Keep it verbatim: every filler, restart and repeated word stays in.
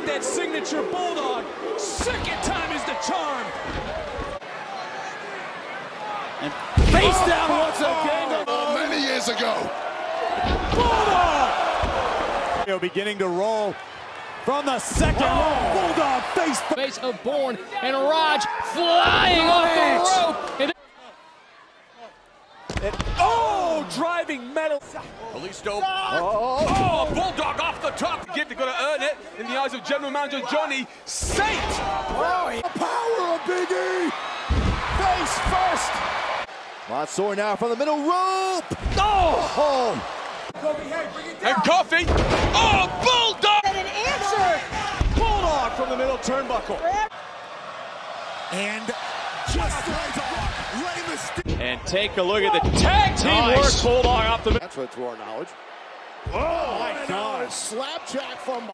that signature Bulldog. Second time is the charm. And face oh, down oh, once again. Oh, many years ago. Bulldog! Beginning to roll from the second oh. row. Bulldog face. Face of Bourne and Raaj flying oh, off the rope. It It, oh, driving metal. Kalisto. Oh, oh, Bulldog off the top. Get to gonna earn it in the eyes of General Manager Johnny Saint. Oh, the power of Big E. Face first. Mansoor now from the middle rope. Oh, home. And Coffey. Oh, Bulldog. And an answer. Bulldog from the middle turnbuckle. And just like that, Rey Mysterio. And take a look at the tag team Nice. work. Bulldog off the middle. That's right to our knowledge. Oh, my God. Slapjack from